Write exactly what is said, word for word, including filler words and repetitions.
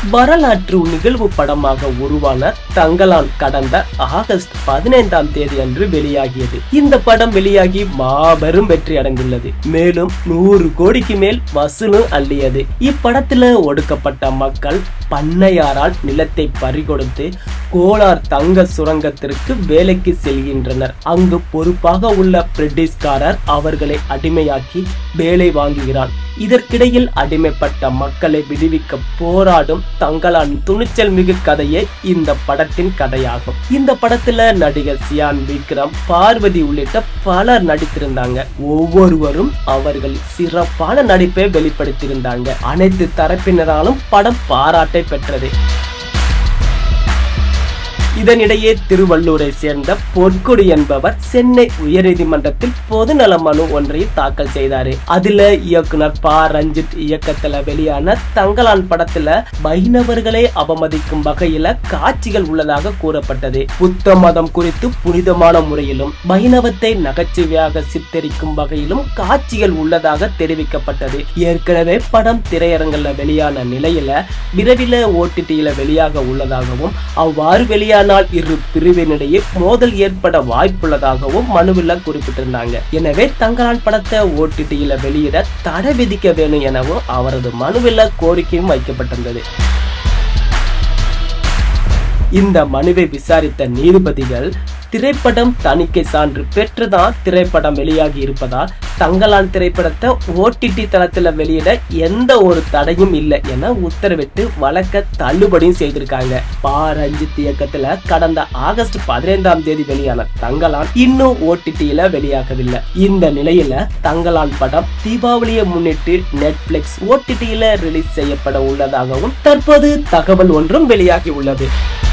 வரலாற்று நிகழ்வு படமாக உருவான தங்கலான் கடந்த ஆகஸ்ட் பதினைந்தாம் தேதி அன்று வெளியாகியது. இந்த படம் வெளியாகி மாபெரும் வெற்றி அடைந்துள்ளது. மேலும் நூறு கோடிக்கு மேல் வசூலும் அள்ளியது. இப்படத்துல ஒடுக்கப்பட்ட மக்கள் பண்ணையாரால் நிலத்தை பறிகொடுத்து கோலார் தங்க சுரங்கத்திற்கு வேலைக்கு செல்கின்றனர். அங்கு பொறுப்பாக உள்ள பிரிட்டிஷ்காரர் அவர்களை அடிமையாக்கி வேலை வாங்குகிறார். இதற்கிடையில் அடிமைப்பட்ட மக்களை விடுவிக்க போராடும் தங்கலான் துணிச்சல் மிகு கதையே இந்த படத்தின் கதையாகும். இந்த படத்துல நடிகர் சியான் விக்ரம், பார்வதி உள்ளிட்ட பலர் நடித்திருந்தாங்க. ஒவ்வொருவரும் அவர்கள் சிறப்பான நடிப்பை வெளிப்படுத்தியிருந்தாங்க. அனைத்து தரப்பினராலும் படம் பாராட்டை பெற்றது. இதனிடையே திருவள்ளூரை சேர்ந்த பொற்கொடி என்பவர் சென்னை உயர்நீதிமன்றத்தில் பொதுநல மனு ஒன்றை தாக்கல் செய்தாரு. அதுல இயக்குனர் ப ரஞ்சித் இயக்கத்துல வெளியான தங்கலான் படத்துல வைணவர்களை அவமதிக்கும் வகையில காட்சிகள் உள்ளதாக கூறப்பட்டது. புத்த மதம் குறித்து புனிதமான முறையிலும் வைணவத்தை நகைச்சுவையாக சித்தரிக்கும் வகையிலும் காட்சிகள் உள்ளதாக தெரிவிக்கப்பட்டது. ஏற்கனவே படம் திரையரங்குல வெளியான நிலையில விரைவில் ஓடிடியில வெளியாக உள்ளதாகவும் அவ்வாறு வெளியான இரு பிரிவினிடையே மோதல் ஏற்பட வாய்ப்புள்ளதாகவும் மனுவில் குறிப்பிட்டிருந்தாங்க. எனவே தங்கலான் படத்தை ஓடிடியில வெளியிட தடை விதிக்க வேண்டும் எனவும் அவரது மனுவில் கோரிக்கையும் வைக்கப்பட்டிருந்தது. இந்த மனுவை விசாரித்த நீதிபதிகள் திரைப்படம் தணிக்கை சான்று பெற்றுதான் திரைப்படம் வெளியாகி இருப்பதால் தங்கலான் திரைப்படத்தை ஓடிடி தளத்துல வெளியிட எந்த ஒரு தடையும் இல்லை என உத்தரவிட்டு வழக்க தள்ளுபடியும் செய்திருக்காங்க. ப ரஞ்சித் இயக்கத்துல கடந்த ஆகஸ்ட் பதினைந்தாம் தேதி வெளியான தங்கலான் இன்னும் ஓடிடியில வெளியாகவில்லை. இந்த நிலையில தங்கலான் படம் தீபாவளியை முன்னிட்டு நெட்ஃபிளிக்ஸ் ஓடிடியில ரிலீஸ் செய்யப்பட உள்ளதாகவும் தற்போது தகவல் ஒன்றும் வெளியாகி உள்ளது.